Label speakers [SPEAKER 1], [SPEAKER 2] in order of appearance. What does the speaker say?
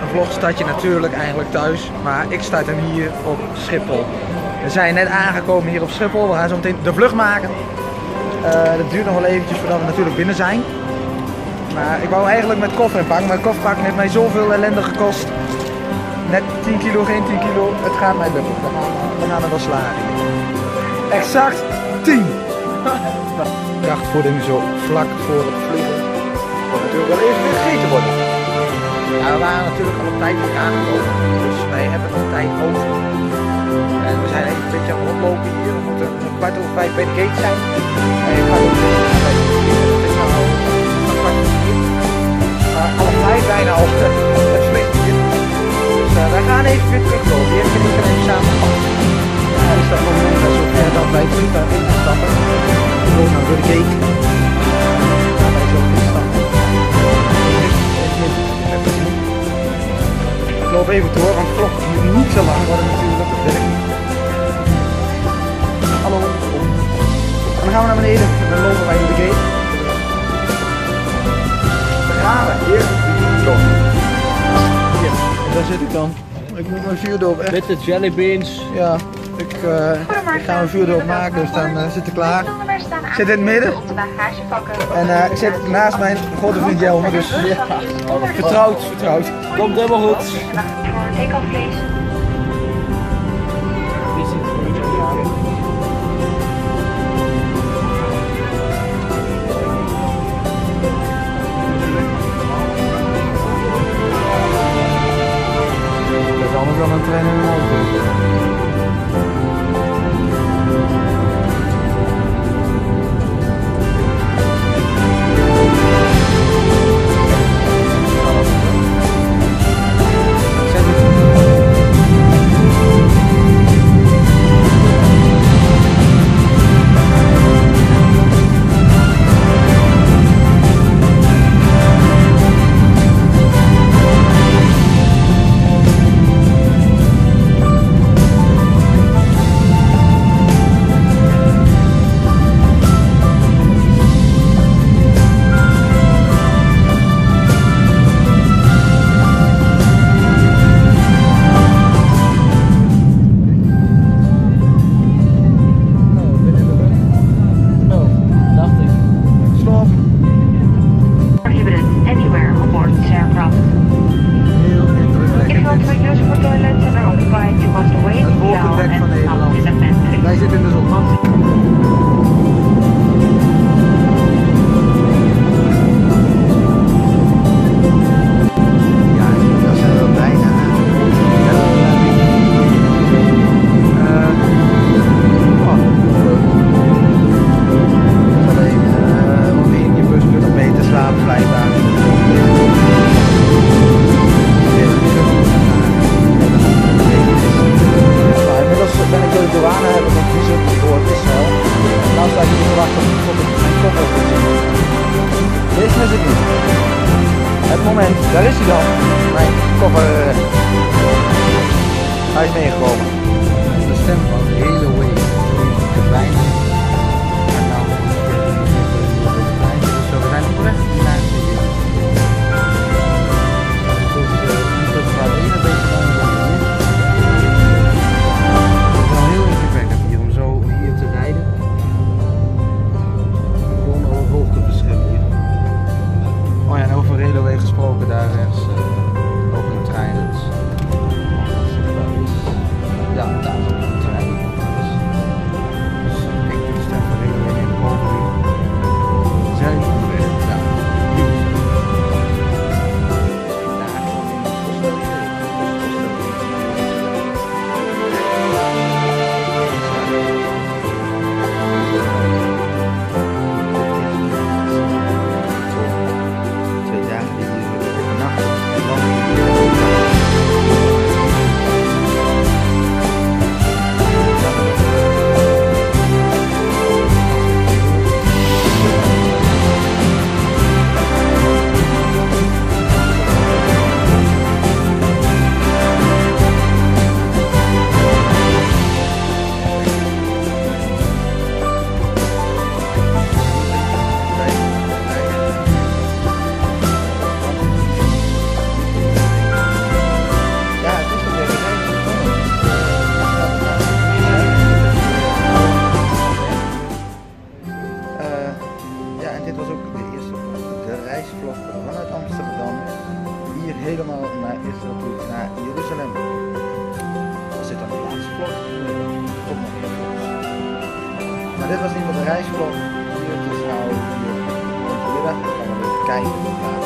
[SPEAKER 1] vlog start je natuurlijk eigenlijk thuis, maar ik start hem hier op Schiphol. We zijn net aangekomen hier op Schiphol, we gaan zo meteen de vlucht maken. Dat duurt nog wel eventjes voordat we natuurlijk binnen zijn. Maar ik wou eigenlijk met koffer inpakken, maar kofferpakken heeft mij zoveel ellende gekost. Net 10 kilo, geen 10 kilo, het gaat mij lukken. We gaan er wel slagen. Exact 10! Krachtvoeding zo vlak voor het vliegen. Moet natuurlijk wel even weer gegeten worden. Ja, we waren natuurlijk al op tijd weer aangekomen, dus wij hebben nog tijd over. En we zijn even een beetje aan het rondlopen hier. We moeten om 4:15 bij de gate zijn. En ik ga ook bij de het is nou al 4:15. Maar 4:30 bijna al het vliegt hier. Dus wij gaan even weer teruglopen. Eerst ben ik er even samen pakken. Ja, is dat moment dat zo ver dan bij het vliegtuig in te stappen. We gaan naar de gate. Ja, wij zo instappen. Ik loop even door, want het vlog moet niet zo lang worden natuurlijk. Dat werkt niet. Hallo. En dan gaan we naar beneden. Dan lopen wij door de gate. Daar gaan we. Hier. Hier. En daar zit ik dan. Ik moet mijn vuurdoop echt.
[SPEAKER 2] Met de jellybeans.
[SPEAKER 1] Ja. Ik ga mijn vuurdoop maken, dus dan zit ik klaar. Ik zit in het midden. En ik zit naast mijn grote vriend Jelmer, dus ja. Vertrouwd.
[SPEAKER 2] Komt helemaal goed.
[SPEAKER 1] Dat is anders dan een trein in een auto. Wij zitten in de zon. Ja, dat zijn wel bijna. Alleen om in je bus nog mee te slapen blijkbaar. Ben ik door de douane hebben met visum voor Israël. Nou sta ik hier te wachten tot ik mijn koffer moet zien. Deze mis ik niet. Het moment, daar is hij dan. Mijn koffer. Hij is meegekomen. De stem van de hele way. De bijna. En nou, dus we zijn op weg naar het hier. Dus dat gaat één een beetje dan. Oh ja, en over Railway gesproken, daar ergens over een trein. Dus, ja, daar is ook een trein. Dus ik reisvlog vanuit Amsterdam. Hier helemaal naar Israël toe, naar Jeruzalem. Was dit dan de laatste vlog? Komt nog meer vlogs. Maar dit was in ieder geval de reisvlog. Hier het is nou hier vanmiddag. Dan gaan we even kijken.